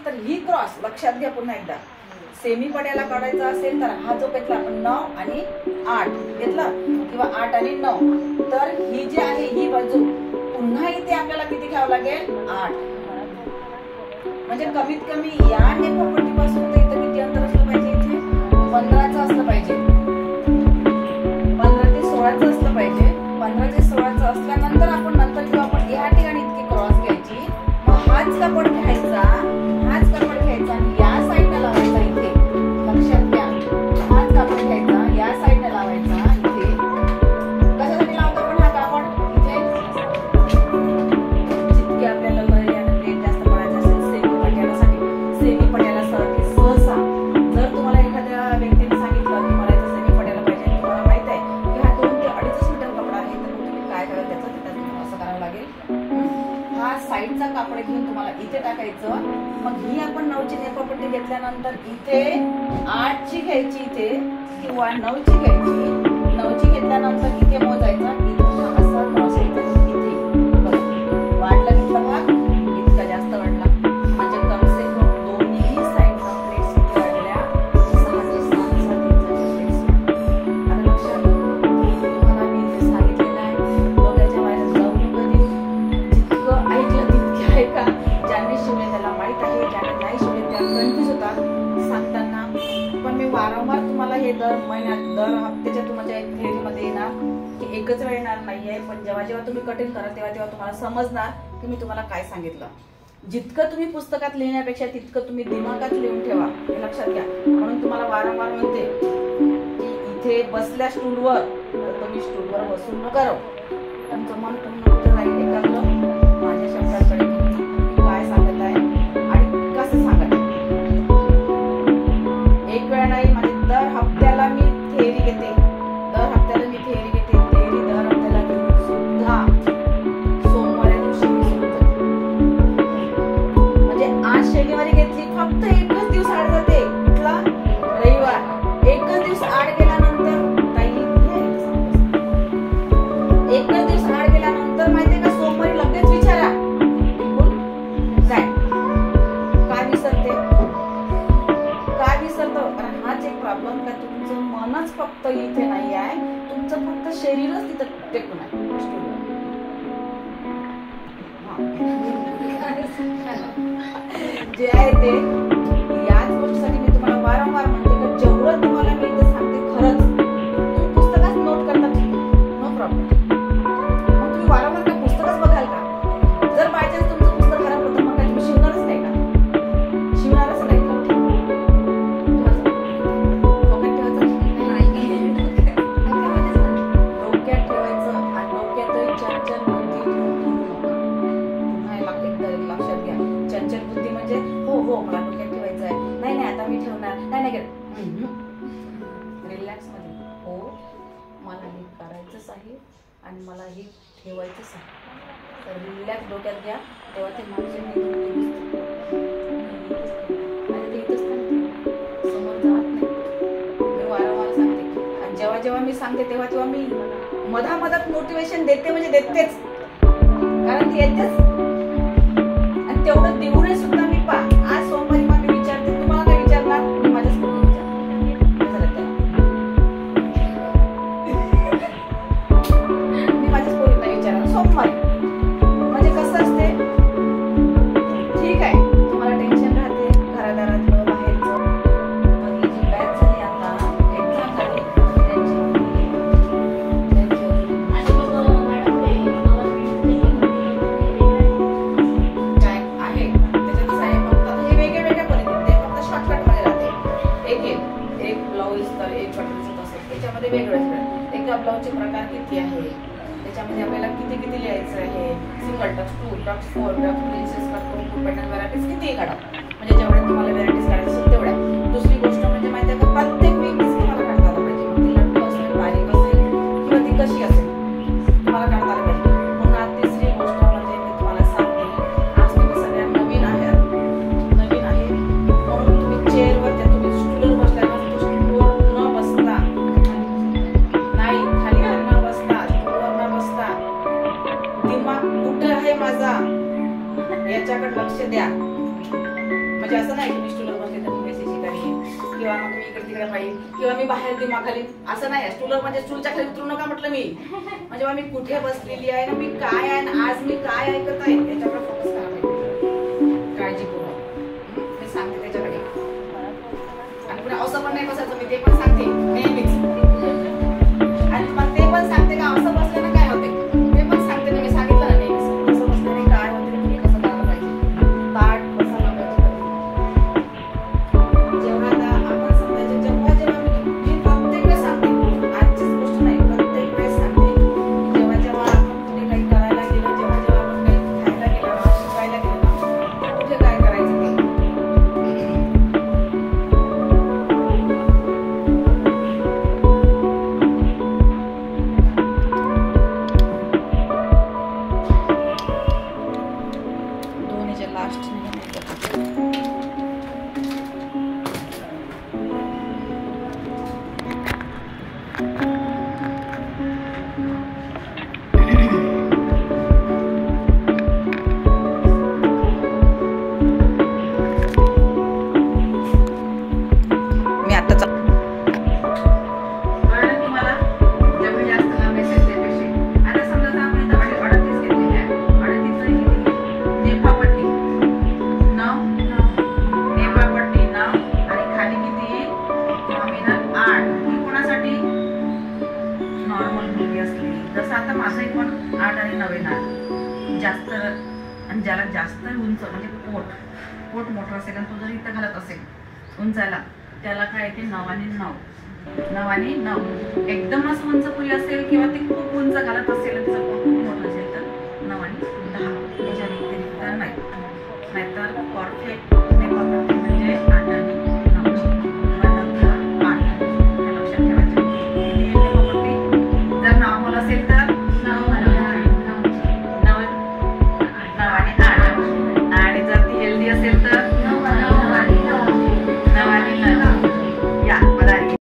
तर ही क्रॉस लक्षात घ्या. पुन्हा एकदा सेमी पड्याला काढायचा असेल तर हा जो घेतला आपण 9 आणि 8 घेतला किंवा 8 आणि 9, तर ही जी आहे ही बाजू पुन्हा इथे आपल्याला किती घ्यावं लागेल 8. म्हणजे कमीत कमी या नेमपट्टीपासून तर इथं किती अंतर असलं पाहिजे, इथे 15चं असलं पाहिजे, 15 ते 16चं असलं पाहिजे. 15 ते 16चं असल्यानंतर आपण नंतर जेव्हा आपण या ठिकाणी इतकी क्रॉस घ्यायची, मग हाच कापड घ्यायचा आणि या साईडला लावायचा. इथे लक्षात घ्या, हाच कापड घ्यायचा, या साईडला लावायचा. इथे कशासाठी लावतो आपण हा कापड, इथे जितके आपल्याला लेट जास्त पडायचं असेल सेमी पट्यासाठी सहसा जर तुम्हाला एखाद्या व्यक्तीने सांगितलं की मला इथे सेमी पट्याला पाहिजे, तुम्हाला माहित आहे की हा 2 ते 2.5 मीटर कपडा आहे, तर तुम्ही काय कराल त्याचं असं करावं लागेल. हा साईडचा कापड घेऊन तुम्हाला इथे टाकायचं. मग ही आपण 9ची नेपपट्टी घेतल्यानंतर इथे 8ची घ्यायची इथे किंवा 9ची घ्यायची. 9ची घेतल्यानंतर इथे मोजायचा, इथं असा क्रॉस इथे वाढला घेतला भाग इतका जास्त वाढला, म्हणजे कम से कम दोन्ही साईडला प्लेट्स किती वाढल्या 6 ते 7 प्लेट्स. आता लक्षात तुम्हाला मी इथे सांगितलेलं आहे, डोक्याच्या बाहेर जाऊ नका देऊ. जितकं ऐकलं तितके ऐका. ज्यांनी शिवले त्याला माहित आहे, ज्यांनी नाही शिवले त्या कन्फ्यूज होतात सांगताना. पण मी वारंवार तुम्हाला हे दर महिन्यात दर हप्त्याच्या तुमच्या थेअरीमध्ये येणार की एकच वेळ येणार नाहीये. पण जेव्हा जेव्हा तुम्ही कठीण कराल तेव्हा तेव्हा तुम्हाला समजणार की मी तुम्हाला काय सांगितलं. जितकं तुम्ही पुस्तकात लिहिण्यापेक्षा तितकं तुम्ही दिमागात लिहून ठेवा, हे लक्षात घ्या. म्हणून तुम्हाला वारंवार म्हणते की इथे बसल्या स्टूलवर तर तुम्ही स्टूलवर बसून नका राहू. तुमचं मन पूर्ण राहील एकाग्र माझ्या शब्दाकडे काय सांगत आहे आणि कसं सांगत आहे. एक वेळा नाही, म्हणजे दर हप्त्याला मी थेअरी घेते, दर हप्त्याला थेअरी दर हप्त्याला घेऊन सुद्धा सोमवारी दिवशी मी सुरू करते. म्हणजे आज शनिवारी घेतली, फक्त एकच दिवस आड जाते, कुठला रविवार. एकच दिवस आड गेल्यानंतर एकच दिवस आड गेल्यानंतर माहितीये का सोमवारी लगेच विचारा काय विसरतो. हाच एक प्रॉब्लेम का तुमचं मनच फक्त इथे नाही आहे, तुमचं फक्त शरीरच तिथं टेकून आहे. जे आहे ते याच गोष्टीसाठी मी तुम्हाला वारंवार म्हणते की जेवढं तुम्हाला मी इथे सांगते खरंच तुम्ही पुस्तकात नोट करता, नो प्रॉब्लेम. मग तुम्ही वारंवार का पुस्तकच बघाल का? जर बाय चान्स तुमचं पुस्तक खराब होतं मग काय तुम्ही शिवणारच नाही का? शिवणारच नाही का? डोक्यात ठेवायचं आणि डोक्यात चंचल बुद्धी पुन्हा लक्षात घ्या. चंचल बुद्धी म्हणजे हो मला डोक्यात ठेवायचं आहे, नाही आता मी ठेवणार नाही. रिलॅक्स मध्ये हो मला हे करायचंच आहे आणि मला हे ठेवायचंच आहे. तर रिलॅक्स डोक्यात घ्या, तेव्हा ते माणूस समोर जात नाही. मी वारंवार सांगते आणि जेव्हा मी सांगते तेव्हा मी मधामधात मोटिवेशन देते, म्हणजे देतेच, कारण ती येतेच. आणि तेवढं देऊन सुद्धा मी आज सोमवारी मग मी विचारते, तुम्हाला काय विचारणार? मी माझ्या स्टोरीला विचारणार सोमवारी. म्हणजे कसं असते, ठीक आहे तुम्हाला टेन्शन राहते घरादारातलं बाहेरचं, ही जी बॅच झाली आता एक्झाम झाली काय आहे त्याच्यात साहेब फक्त हे वेगळ्या पद्धतीने फक्त शॉर्टकट मध्ये राहते. एक ब्लाऊज तर एक बटनचं तसं त्याच्यामध्ये वेगळं. एका ब्लाऊजचे प्रकार किती आहे, त्याच्यामध्ये आपल्याला किती लिहायचं आहे, single tucks, 2 tucks, 4 tucks, princess cut, कुंकू पॅटर्न व्हरायटीज किती काढा, म्हणजे जेवढ्या तुम्हाला व्हरायटीज काढायच्या असेल तेवढ्या. दुसरी गोष्ट म्हणजे माहिती आहे का, प्रत्येक व्यक्तीच तुम्हाला काढता आलं पाहिजे. मग ती लटकं असेल, बारीक असेल किंवा ती कशी असेल तुम्हाला काढता आलं पाहिजे. पुन्हा तिसरी गोष्ट म्हणजे मी तुम्हाला सांगते, आज तुम्ही सगळ्या नवीन आहे म्हणून तुम्ही चेअरवर तुम्ही स्टूलवर बसल्यानंतर स्टूलवर न बसता नाही, खालीवर न बसता, स्टूलवर न बसता दिमाग कुठे आहे माझा याच्याकडे लक्ष द्या. म्हणजे असं नाही की मी स्टूलवर बसले तर मी बेसिक शिकायची किंवा मग मी इकडे तिकडे पाहिजे किंवा मी बाहेर दिमाखाली, असं नाही. स्टूलवर म्हणजे स्टूलच्या खाली उतरू नका म्हटलं मी. म्हणजे मी कुठे बसलेली आहे ना, मी काय आहे ना, आज मी काय ऐकत आहे याच्याकडे फोकस करा पाहिजे काळजीपूर्वक. मी सांगते त्याच्याकडे. आणि पुन्हा असं पण नाही बसायचं, मी ते पण सांगते नेहमीच. आणि मग ते पण सांगते का असं बसल्यानं काय होते ते पण सांगते ना, मी सांगितलं ना नेहमीच असं बसल्याने काय होते तुम्ही कसं करायला पाहिजे. ताट बसायला पाहिजे. जेव्हा आपण समजायचं जेव्हा मी प्रत्येक वेळेस सांगते, आजचीच गोष्ट नाही प्रत्येक वेळेस सांगते, जेव्हा जेव्हा आपण कुठे काही करायला गेलं, जेव्हा जेव्हा आपण काही खायला गेलो ना, शिकायला गेलो ना, कुठे काय करायचं ते दोन्हीच्या लास्ट मी आताच तुम्हाला जेवढे जास्त लांब असेल त्यापेक्षा. आता समजा आपण इथं 38 घेतलेली आहे, 38 नेपापट्टी 9, नेपापट्टी 9 आणि खाली किती नॉमिनल 8. ही कोणासाठी नॉर्मल मुलगी असली, जसं आता माझंही पण 8 आणि 9 येणार जास्त. आणि ज्याला जास्त उंच म्हणजे पोट मोठं असेल आणि तो जर इथं घालत असेल उंचायला, त्याला काय येते 9 आणि 9. 9 आणि 9 एकदम असं उंच पुरी असेल किंवा ती खूप उंच घालत असेल, तिचं पोट खूप मोठं असेल तर 9 आणि 10. त्याच्या व्यतिरिक्त नाही. नाहीतर परफेक्ट नेपापट्टी म्हणजे 8 आणि 9 8. हे लक्षात ठेवायचं. किती नेपापट्टी जर नॉर्मल असेल तर 9 आणि 8 आणि जर ती हेल्दी असेल तर